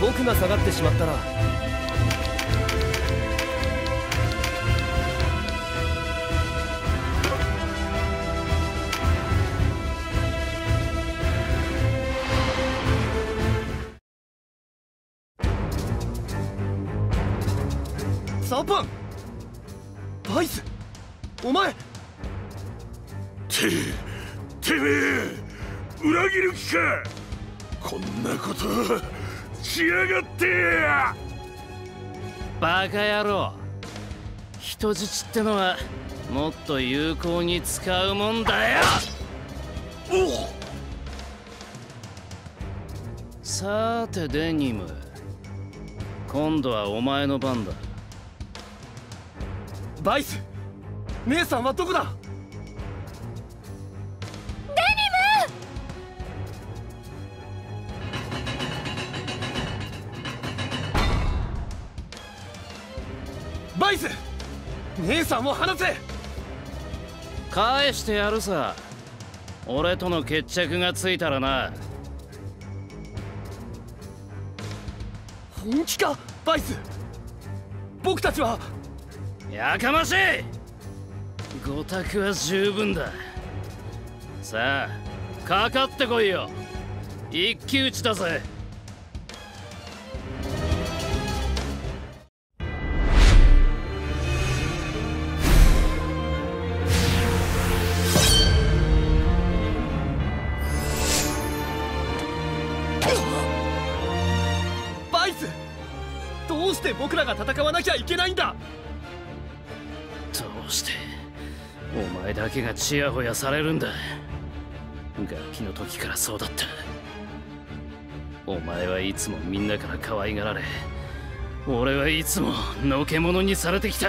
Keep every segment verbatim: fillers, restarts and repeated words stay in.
僕が下がってしまったらサパン、バイス、お前。 ててめえ裏切る気か。こんなことしやがって。 バカ野郎、人質ってのはもっと有効に使うもんだよ。 おっ、 さーてデニム、今度はお前の番だ。 バイス、姉さんはどこだ。 デニム。バイス、姉さんを離せ。 返してやるさ。俺との決着がついたらな。 本気かバイス。僕たちは。 やかましい。ご択は十分だ。さあかかってこいよ。一騎打ちだぜ。 バイス、どうして僕らが戦わなきゃいけないんだ。 どうしてお前だけがチヤホヤされるんだ。ガキの時からそうだった。お前はいつもみんなから可愛がられ、俺はいつものけ者にされてきた。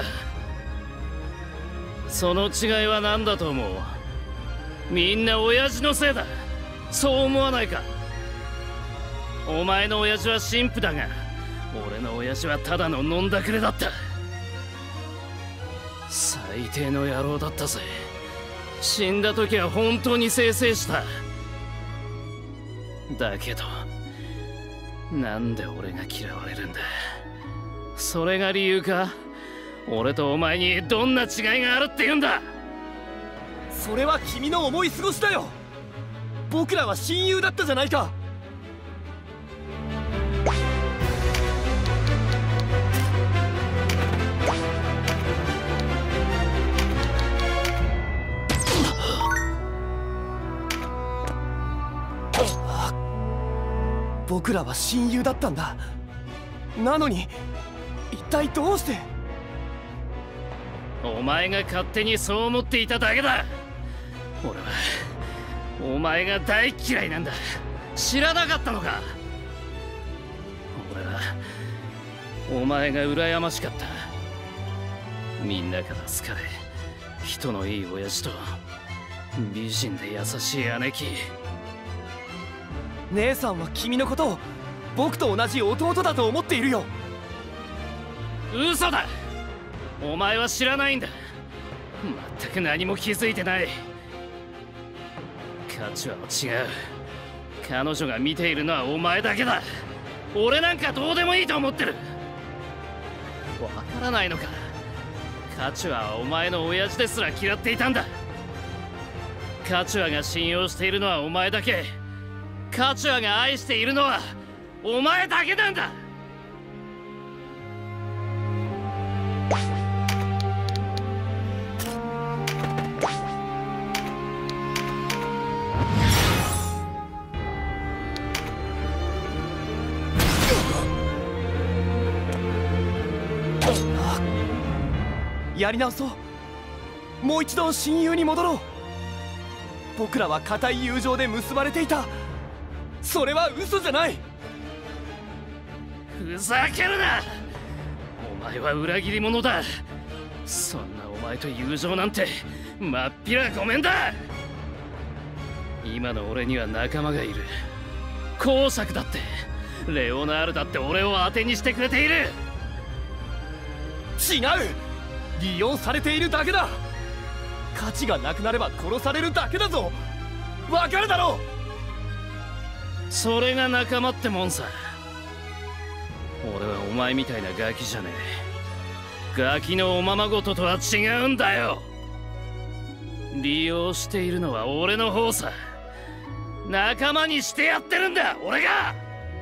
その違いは何だと思う。みんな親父のせいだ。そう思わないか。お前の親父は神父だが、俺の親父はただの飲んだくれだった。最低の野郎だったぜ。死んだ時は本当に清々した。だけどなんで俺が嫌われるんだ。それが理由か。俺とお前にどんな違いがあるって言うんだ。 それは君の思い過ごしだよ。僕らは親友だったじゃないか。僕らは親友だったんだ。なのに一体どうして。 お前が勝手にそう思っていただけだ。俺はお前が大嫌いなんだ。知らなかったのか。俺はお前が羨ましかった。みんなから好かれ、人のいい親父と美人で優しい姉貴。 姉さんは君のことを僕と同じ弟だと思っているよ。 嘘だ。お前は知らないんだ。全く何も気づいてない。価値は違う。彼女が見ているのはお前だけだ。俺なんかどうでもいいと思ってる。わからないのか。カチュアはお前の親父ですら嫌っていたんだ。カチュアが信用しているのはお前だけ。カチュアが愛しているのはお前だけなんだ。 やり直そう。もう一度親友に戻ろう。僕らは固い友情で結ばれていた。それは嘘じゃない。 ふざけるな。お前は裏切り者だ。そんなお前と友情なんてまっぴらごめんだ。今の俺には仲間がいる。公爵だってレオナールだって俺を当てにしてくれている。 違う、利用されているだけだ。価値がなくなれば殺されるだけだぞ。わかるだろう。 それが仲間ってもんさ。 俺はお前みたいなガキじゃねえ。ガキのおままごととは違うんだよ。利用しているのは俺の方さ。仲間にしてやってるんだ俺が。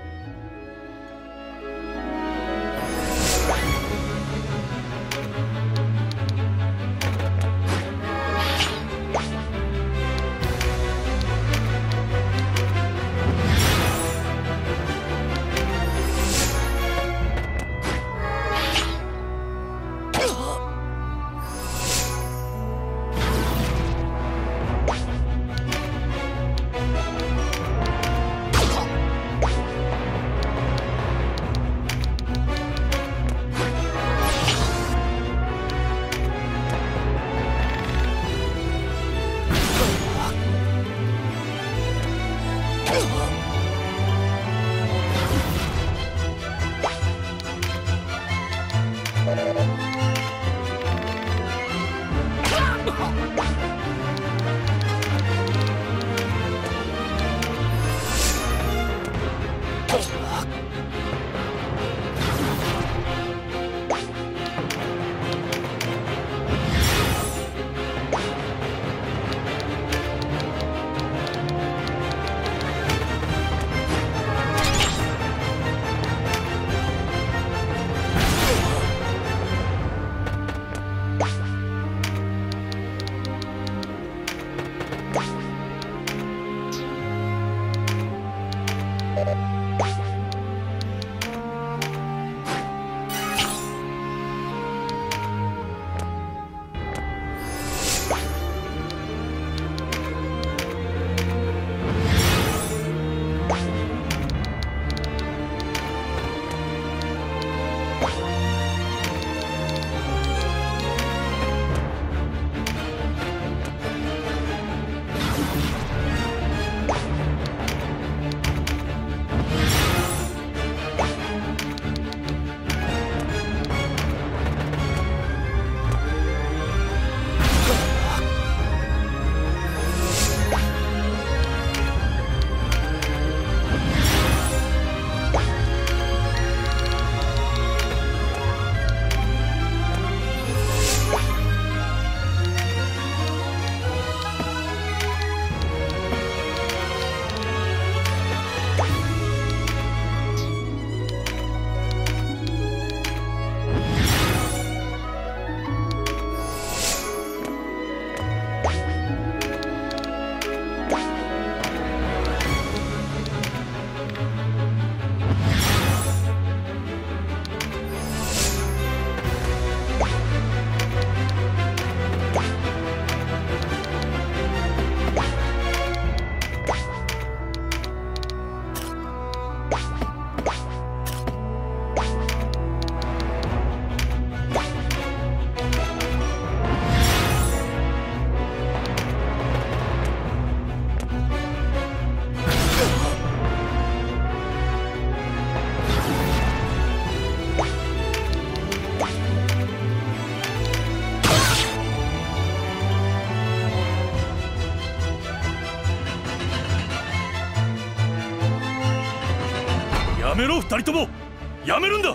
やめろ、二人ともやめるんだ。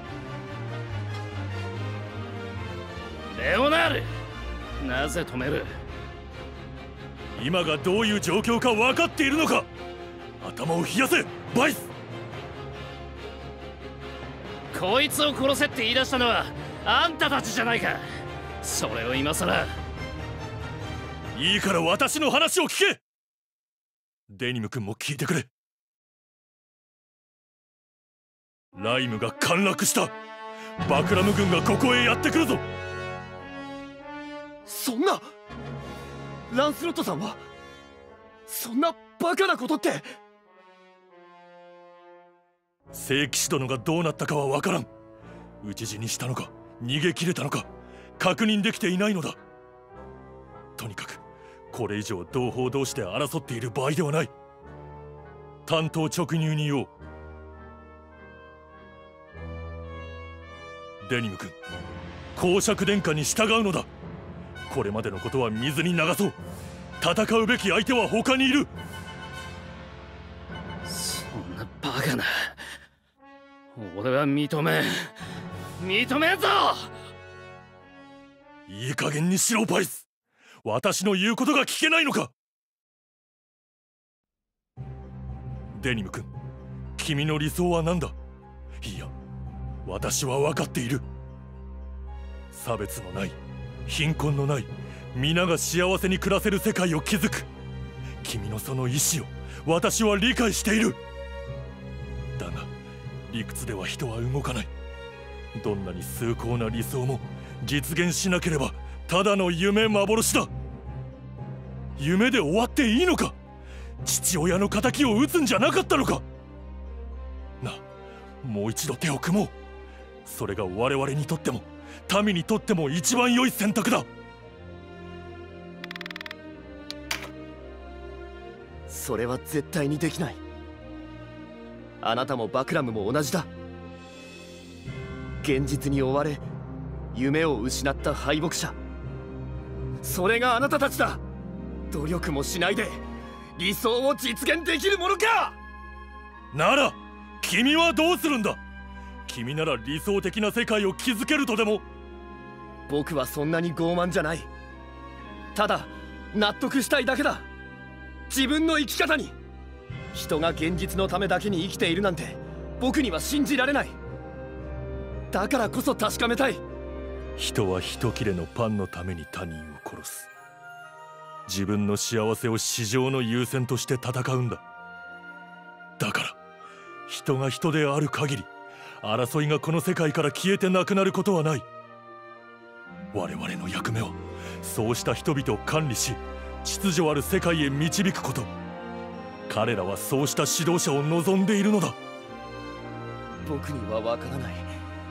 レオナール、なぜ止める？ 今がどういう状況か分かっているのか。頭を冷やせバイス。 こいつを殺せって言い出したのはあんたたちじゃないか。それを今さら。 いいから私の話を聞け。デニム君も聞いてくれ。ライムが陥落した。バクラム軍がここへやってくるぞ。 そんな、ランスロットさんはそんなバカなことって。 聖騎士殿がどうなったかは分からん。討ち死にしたのか逃げ切れたのか確認できていないのだ。とにかくこれ以上同胞同士で争っている場合ではない。単刀直入に言おう。デニム君、公爵殿下に従うのだ。これまでのことは水に流そう。戦うべき相手は他にいる。 そんなバカな。 俺は認めん認めんぞ。 いい加減にしろバイス。私の言うことが聞けないのか。デニム君、君の理想は何だ。いや、私は分かっている。差別のない、貧困のない、皆が幸せに暮らせる世界を築く。君のその意志を私は理解している。だが理屈では人は動かない。どんなに崇高な理想も実現しなければただの夢幻だ。夢で終わっていいのか。父親の仇を討つんじゃなかったのか。なあ、もう一度手を組もう。それが我々にとっても民にとっても一番良い選択だ。 それは絶対にできない。あなたもバクラムも同じだ。現実に追われ夢を失った敗北者、それがあなたたちだ。努力もしないで理想を実現できるものか。 なら君はどうするんだ。君なら理想的な世界を築けるとでも。 僕はそんなに傲慢じゃない。ただ納得したいだけだ。自分の生き方に。人が現実のためだけに生きているなんて僕には信じられない。だからこそ確かめたい。 人は一切れのパンのために他人を殺す。自分の幸せを至上の優先として戦うんだ。だから人が人である限り争いがこの世界から消えてなくなることはない。我々の役目はそうした人々を管理し秩序ある世界へ導くこと。彼らはそうした指導者を望んでいるのだ。 僕にはわからない。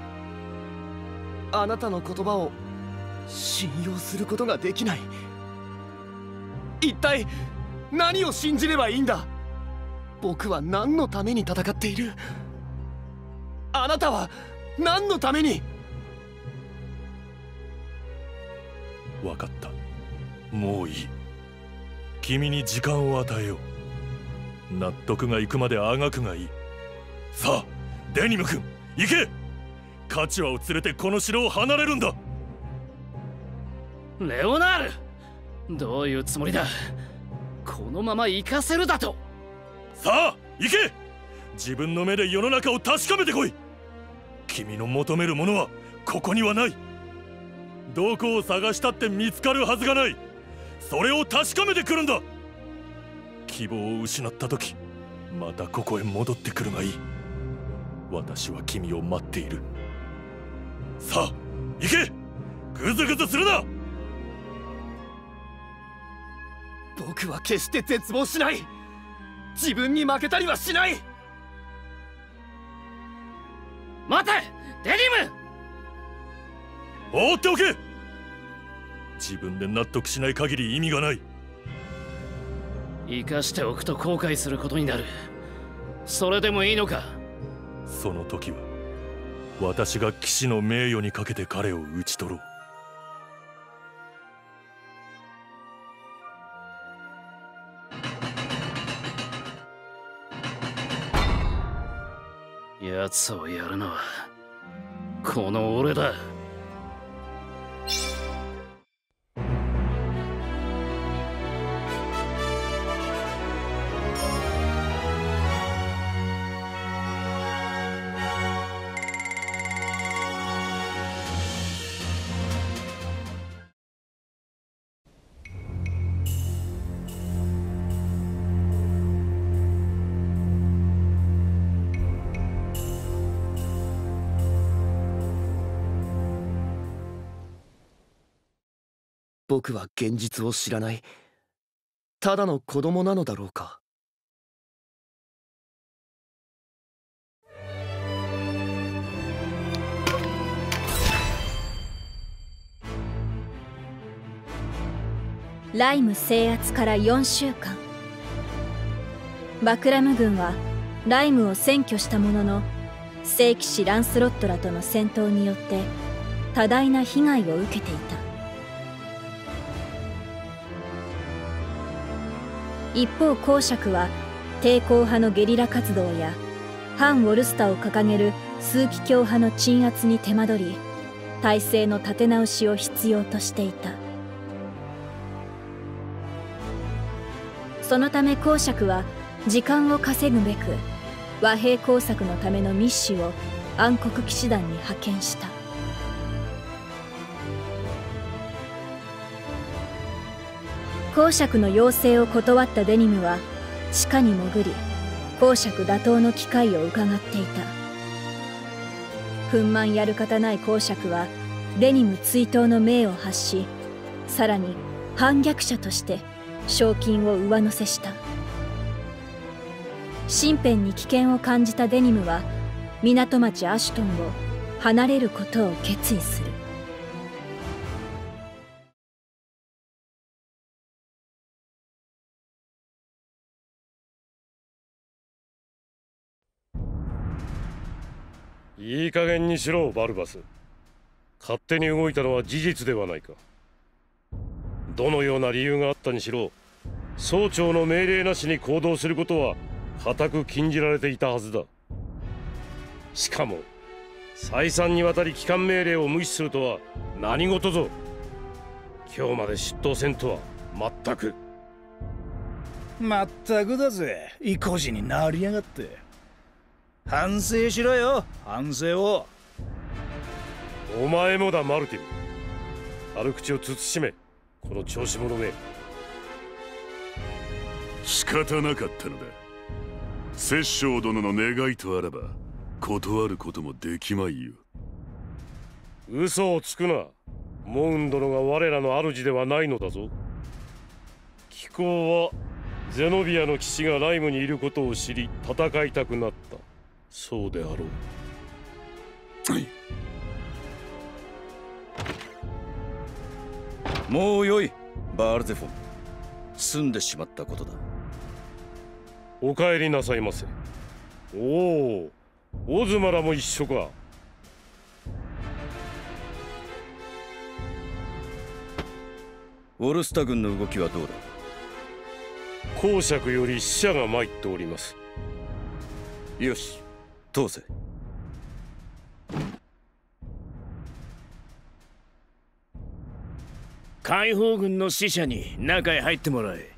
あなたの言葉を信用することができない。一体何を信じればいいんだ。僕は何のために戦っている。あなたは何のために。 分かった。もういい。君に時間を与えよう。納得がいくまであがくがいい。さあデニム君、行け。カチュアを連れてこの城を離れるんだ。 レオナール、どういうつもりだ。このまま行かせるだと。 さあ行け。自分の目で世の中を確かめてこい。君の求めるものはここにはない。どこを探したって見つかるはずがない。それを確かめてくるんだ。希望を失った時またここへ戻ってくるがいい。私は君を待っている。さあ行け。グズグズするな。 僕は決して絶望しない。自分に負けたりはしない。 待てデニム。 放っておけ。自分で納得しない限り意味がない。 生かしておくと後悔することになる。それでもいいのか。 その時は私が騎士の名誉にかけて彼を討ち取ろう。奴をやるのはこの俺だ。 僕は現実を知らない、ただの子供なのだろうか。 ライム制圧からよんしゅうかん。バクラム軍はライムを占拠したものの、聖騎士ランスロットらとの戦闘によって多大な被害を受けていた。一方公爵は抵抗派のゲリラ活動や反ウォルスタを掲げる枢機卿派の鎮圧に手間取り、体制の立て直しを必要としていた。そのため公爵は時間を稼ぐべく和平工作のための密使を暗黒騎士団に派遣した。公爵の要請を断ったデニムは地下に潜り、公爵打倒の機会を伺っていた。憤懣やる方ない公爵はデニム追悼の命を発し、さらに反逆者として賞金を上乗せした。身辺に危険を感じたデニムは港町アシュトンを離れることを決意する。 いい加減にしろバルバス。勝手に動いたのは事実ではないか。どのような理由があったにしろ、総長の命令なしに行動することは固く禁じられていたはずだ。しかも再三にわたり帰還命令を無視するとは何事ぞ。今日まで出頭せんとは全く。 まったくだぜ、意固地になりやがって。反省しろよ、反省を。 お前もだマルティム。悪口を慎め、この調子者め。 仕方なかったのだ。摂政殿の願いとあらば断ることもできまいよ。 嘘をつくな。モウン殿が我らの主ではないのだぞ。貴公はゼノビアの騎士がライムにいることを知り戦いたくなった。そうであろう。はい、 もうよい、バールゼフォン。済んでしまったことだ。 お帰りなさいませ。おお、オズマらも一緒か。 ウォルスタ軍の動きはどうだ。 公爵より使者が参っております。 よし、通せ。 解放軍の使者に中へ入ってもらえ。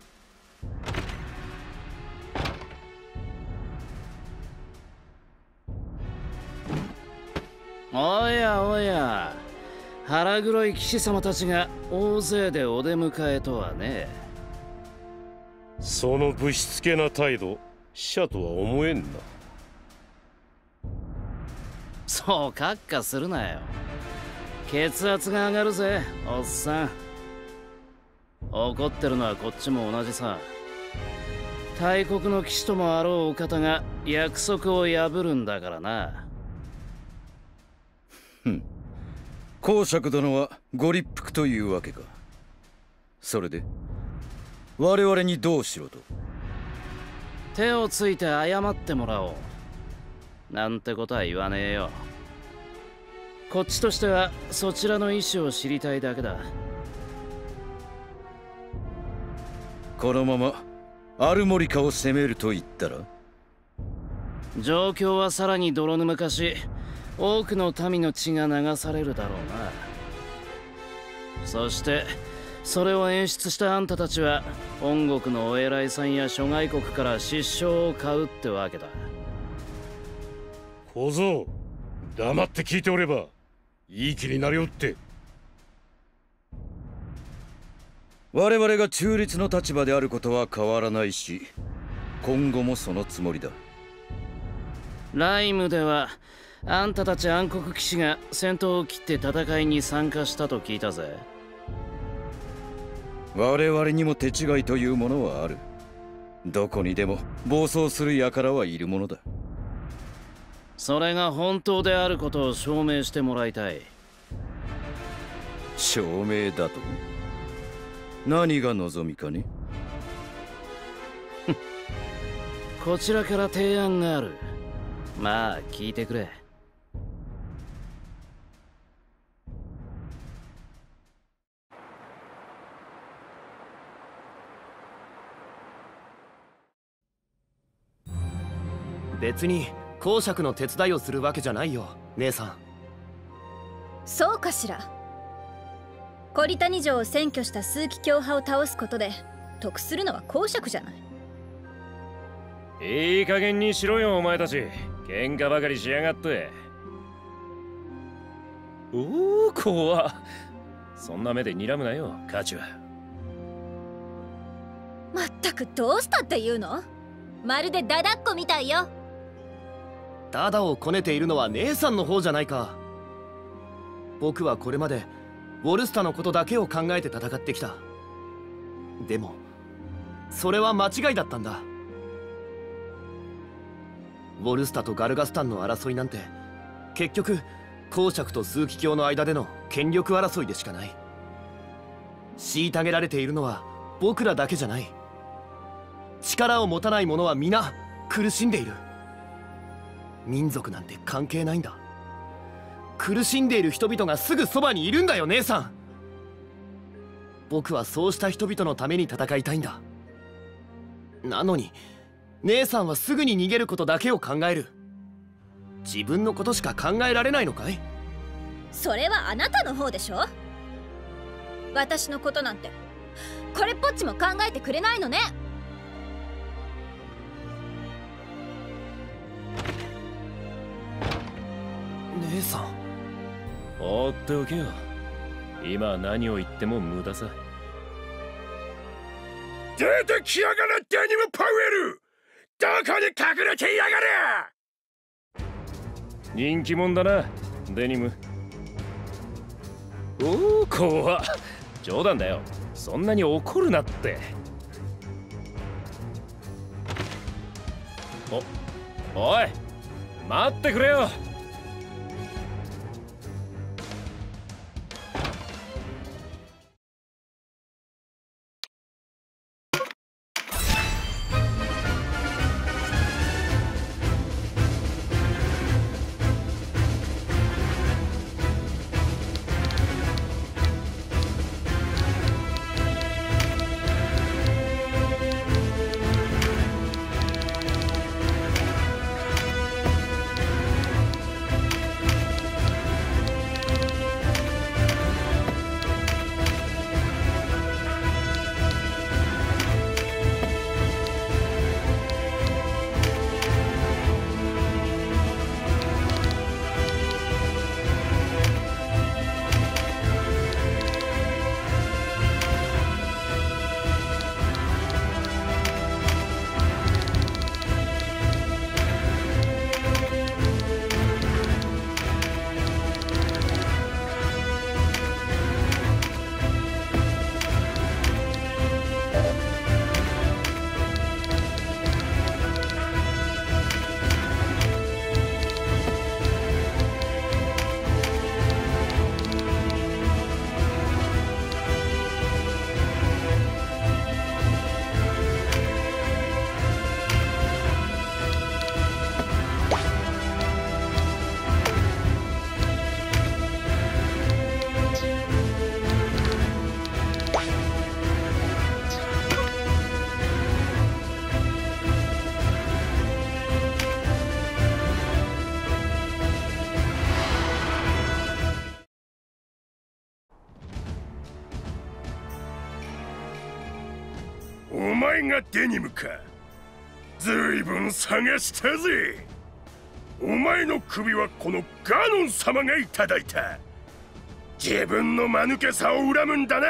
おやおや、腹黒い騎士様たちが大勢でお出迎えとはね。 そのぶしつけな態度、使者とは思えんな。 そうカッカするなよ。血圧が上がるぜおっさん。怒ってるのはこっちも同じさ。大国の騎士ともあろうお方が約束を破るんだからな。 ふん、公爵殿はご立腹というわけか。それで我々にどうしろと。 手をついて謝ってもらおうなんてことは言わねえよ。こっちとしてはそちらの意思を知りたいだけだ。 このままアルモリカを攻めると言ったら。 状況はさらに泥沼化し、多くの民の血が流されるだろうな。そしてそれを演出したあんたたちは本国のお偉いさんや諸外国から失笑を買うってわけだ。 小僧、黙って聞いておればいい気になりおって。 我々が中立の立場であることは変わらないし、今後もそのつもりだ。 ライムではあんたたち暗黒騎士が先頭を切って戦いに参加したと聞いたぜ。 我々にも手違いというものはある。どこにでも暴走する輩はいるものだ。 それが本当であることを証明してもらいたい。 証明だと？何が望みかね。 こちらから提案がある。まあ聞いてくれ。 別に公爵の手伝いをするわけじゃないよ姉さん。 そうかしら。コリタニ城を占拠した枢機卿派を倒すことで得するのは公爵じゃない。 いい加減にしろよお前たち、喧嘩ばかりしやがって。おお怖っ。そんな目で睨むなよカチュア。 まったくどうしたっていうの？まるでダダっ子みたいよ。 ダダをこねているのは姉さんの方じゃないか。僕はこれまでウォルスタのことだけを考えて戦ってきた。でもそれは間違いだったんだ。ウォルスタとガルガスタンの争いなんて結局公爵と枢機卿の間での権力争いでしかない。虐げられているのは僕らだけじゃない。力を持たない者は皆苦しんでいる。民族なんて関係ないんだ。苦しんでいる人々がすぐそばにいるんだよ姉さん。僕はそうした人々のために戦いたいんだ。なのに姉さんはすぐに逃げることだけを考える。自分のことしか考えられないのかい？ それはあなたの方でしょ。私のことなんてこれっぽっちも考えてくれないのね。 姉さん、 放っておけよ。今何を言っても無駄さ。 出てきやがれデニム・パウエル。どこに隠れてやがれ。 人気者だなデニム。おお怖っ。冗談だよ、そんなに怒るなって。おおい待ってくれよ。 お前がデニムか。ずいぶん探したぜ。お前の首はこのガノン様がいただいた。自分の間抜けさを恨むんだな。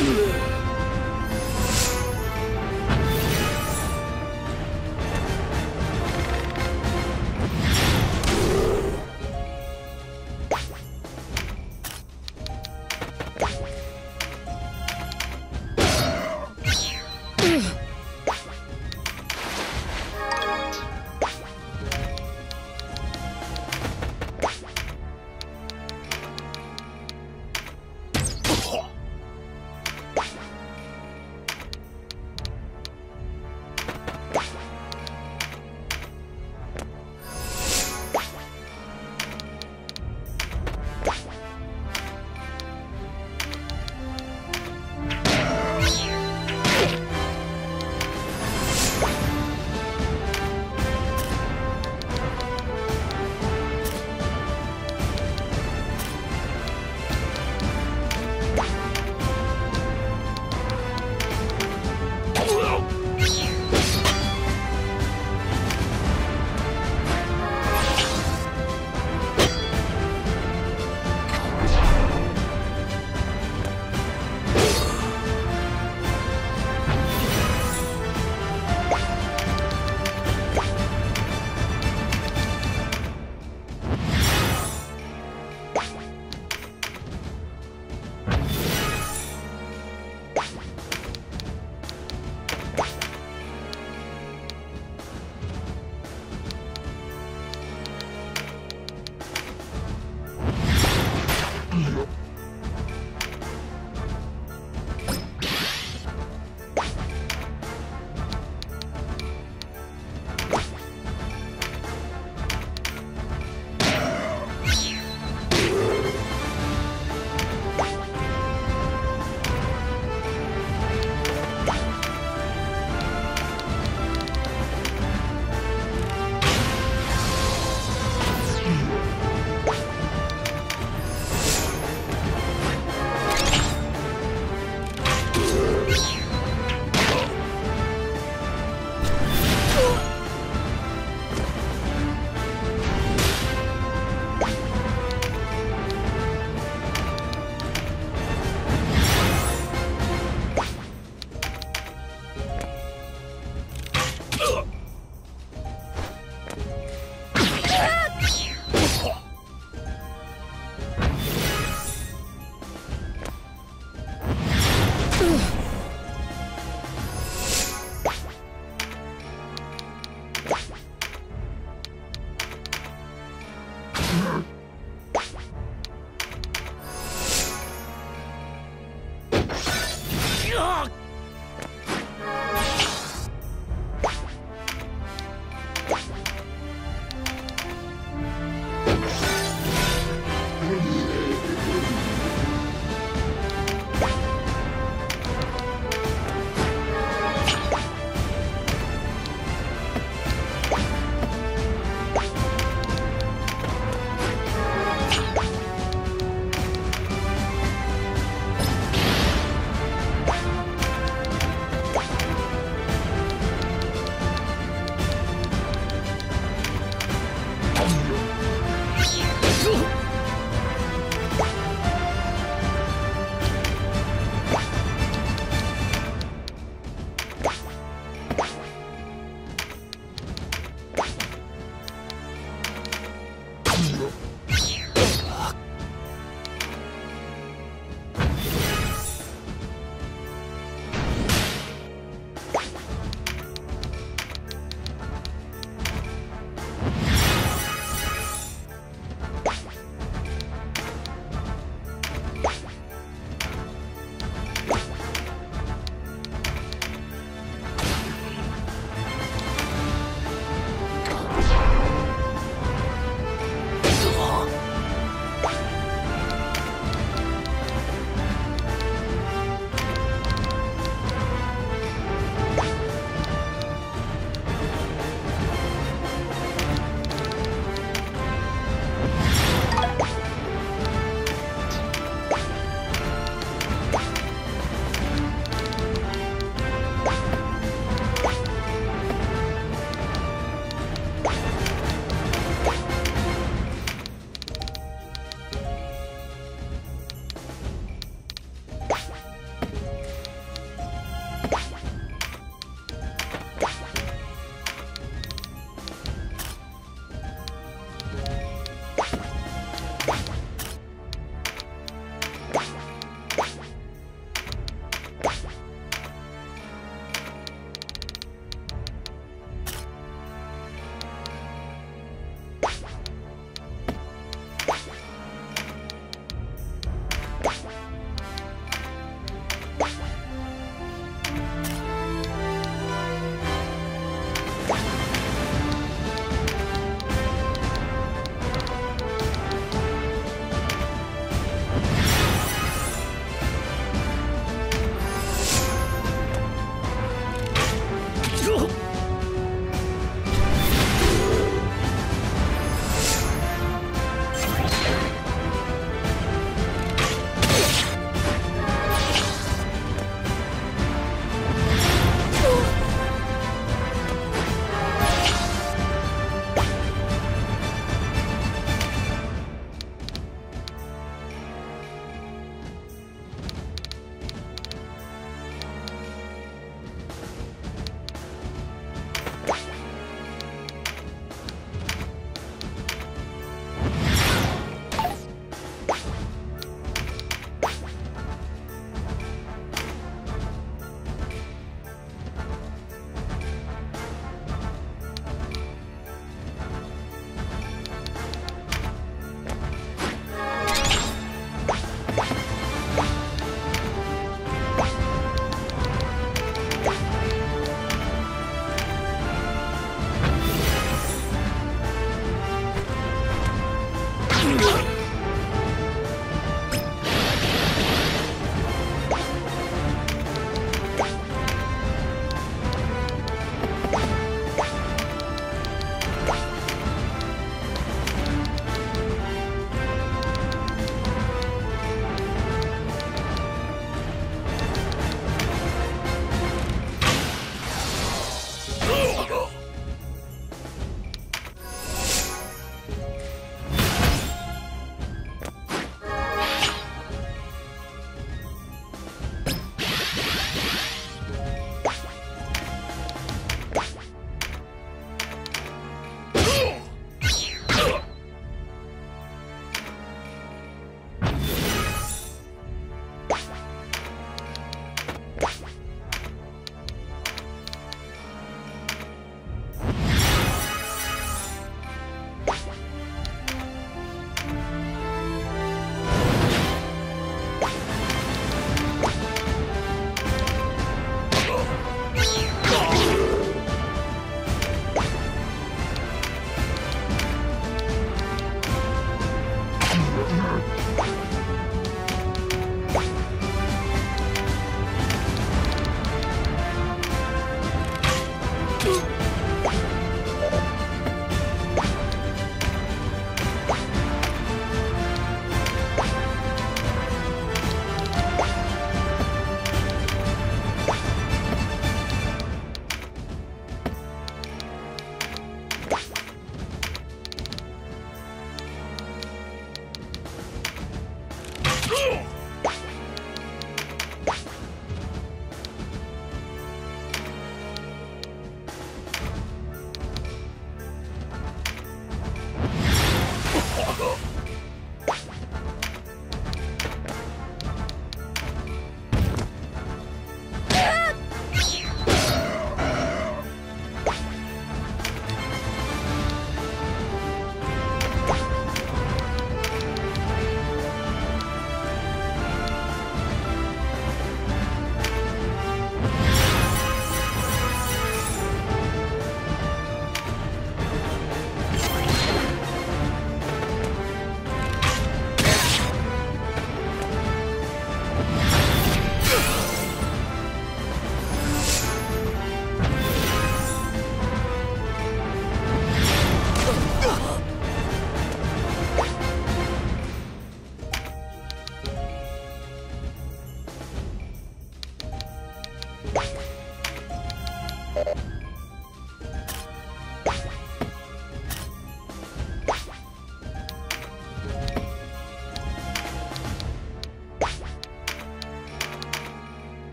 はっ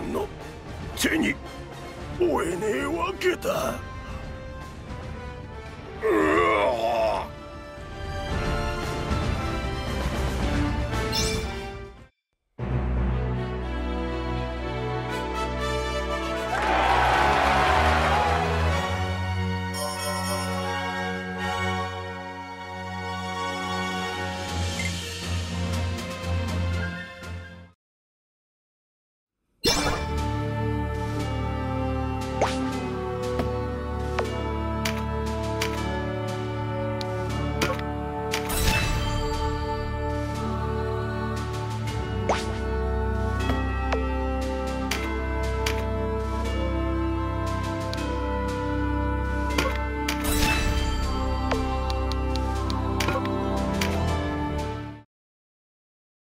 分の手に負えねえわけだ。うわ